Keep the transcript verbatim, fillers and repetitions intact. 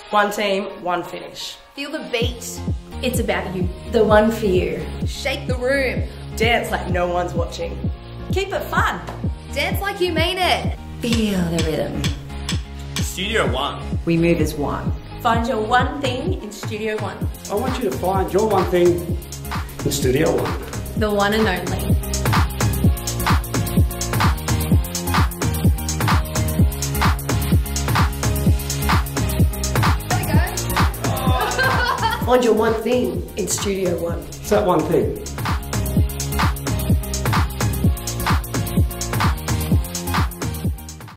One team, one finish. Feel the beat. It's about you. The one for you. Shake the room. Dance like no one's watching. Keep it fun. Dance like you mean it. Feel the rhythm. Studio One. We move as one. Find your one thing in Studio One. I want you to find your one thing in Studio One. The one and only. Find your one thing in Studio One. It's that one thing.